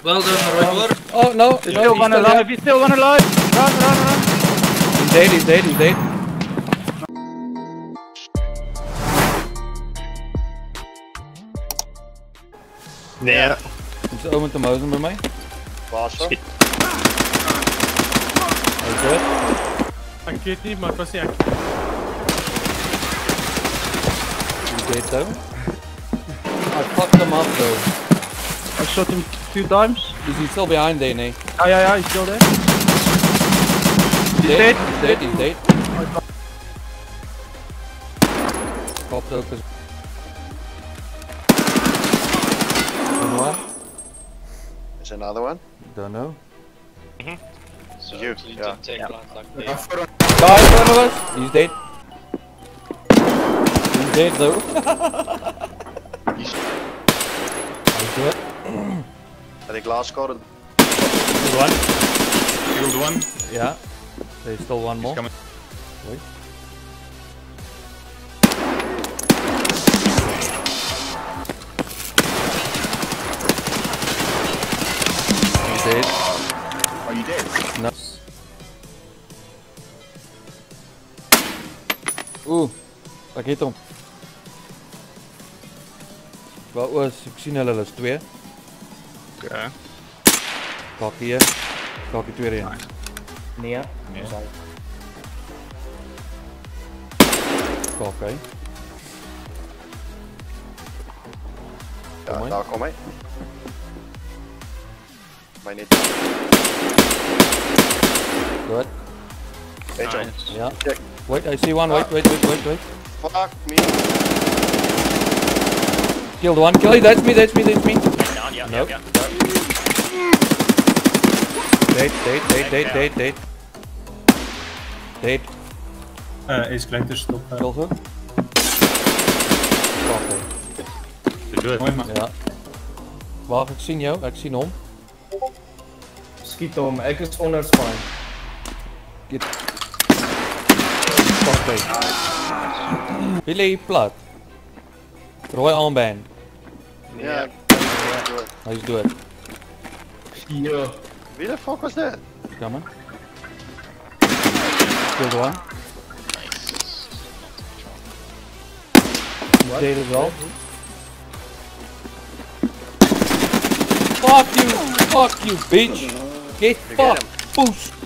Well done, Roy. Oh no, He's still one alive, he's still one alive! Run! He's dead. Nee. Is de oom met de muizen bij mij? Was er? Hij is dead. Ik weet niet, maar het was niet echt. He's dead though. I fucked him up though. I shot him 2 times. Is he still behind there, nee? Ja, he's still there. He's dead. He's dead. Popped open. Another one? Is another one? Don't know. So you didn't take yeah. blind like me. Guy in front of us. He's dead. He's dead though. He's, He's dead. I think last scored. Good one. Killed one. Yeah. There's still one more. coming. Wait. He's dead. Are you dead? No. Oeh, ek het hom. Wat was, ek sien hulle is 2. Okay. Kak hier. Kak die tweede een. Nee. Nee. Kak hy. Ja, Mooi. daar kom hy. My net. Good. Hey John. Ja. Check. Wait, I see one. Wait. Fuck me. Killed one. Kill it. That's me. Down, yeah, Nope. yeah. Dead. Dead. Is klein tussenstop. Kill zo. Kak hy. Mooi man. Ja. Wacht, ek sien jou. Ek sien hom. Skiet hom, ek is onder spine. Kak hy. Wie lê hier plat? Rooi armband. Ja. Hy is dood. Ja. Wie the fuck was that? Come on. Killed one. Dead as well. Fuck you, bitch. Get fucked, boost.